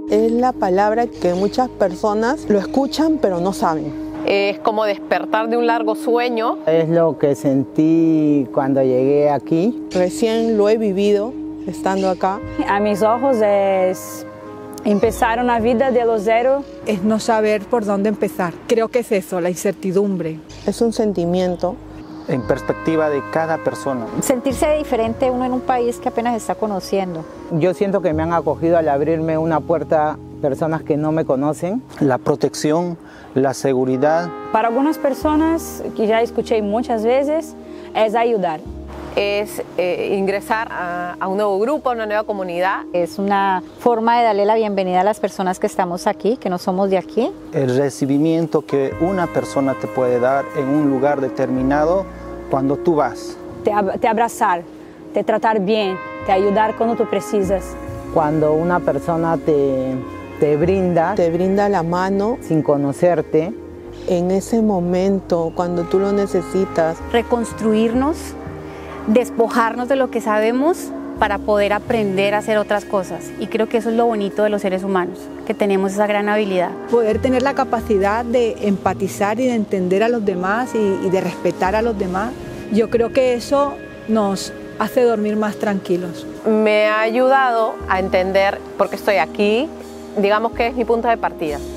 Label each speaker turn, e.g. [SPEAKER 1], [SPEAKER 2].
[SPEAKER 1] Es la palabra que muchas personas lo escuchan pero no saben.
[SPEAKER 2] Es como despertar de un largo sueño.
[SPEAKER 3] Es lo que sentí cuando llegué aquí.
[SPEAKER 1] Recién lo he vivido estando acá.
[SPEAKER 4] A mis ojos es empezar una vida de lo cero.
[SPEAKER 5] Es no saber por dónde empezar. Creo que es eso, la incertidumbre.
[SPEAKER 1] Es un sentimiento.
[SPEAKER 6] En perspectiva de cada persona.
[SPEAKER 7] Sentirse diferente uno en un país que apenas está conociendo.
[SPEAKER 3] Yo siento que me han acogido al abrirme una puerta personas que no me conocen.
[SPEAKER 6] La protección, la seguridad.
[SPEAKER 4] Para algunas personas, que ya escuché muchas veces, es ayudar.
[SPEAKER 2] Es ingresar a un nuevo grupo, a una nueva comunidad.
[SPEAKER 7] Es una forma de darle la bienvenida a las personas que estamos aquí, que no somos de aquí.
[SPEAKER 6] El recibimiento que una persona te puede dar en un lugar determinado cuando tú vas.
[SPEAKER 4] Te abrazar, te tratar bien, te ayudar cuando tú precisas.
[SPEAKER 3] Cuando una persona te brinda
[SPEAKER 1] la mano
[SPEAKER 3] sin conocerte.
[SPEAKER 1] En ese momento, cuando tú lo necesitas.
[SPEAKER 8] Reconstruirnos, despojarnos de lo que sabemos para poder aprender a hacer otras cosas. Y creo que eso es lo bonito de los seres humanos, que tenemos esa gran habilidad.
[SPEAKER 5] Poder tener la capacidad de empatizar y de entender a los demás y de respetar a los demás, yo creo que eso nos hace dormir más tranquilos.
[SPEAKER 2] Me ha ayudado a entender por qué estoy aquí, digamos que es mi punto de partida.